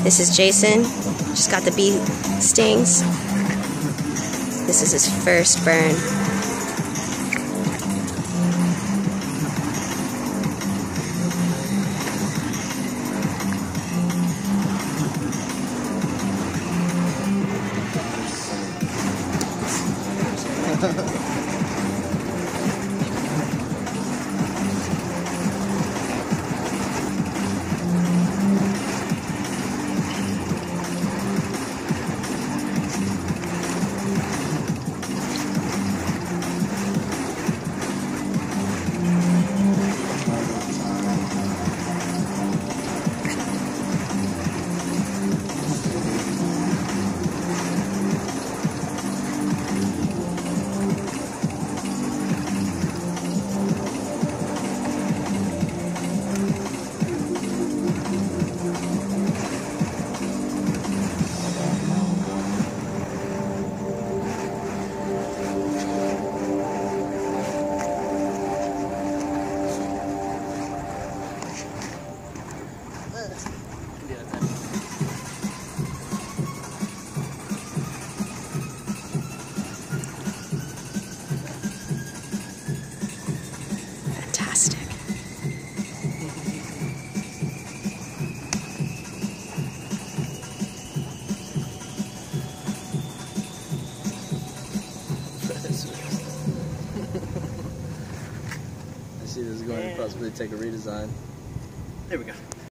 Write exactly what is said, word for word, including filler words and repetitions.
This is Jason. Just got the bee stings. This is his first burn. Fantastic. I see this is going to possibly take a redesign. There we go.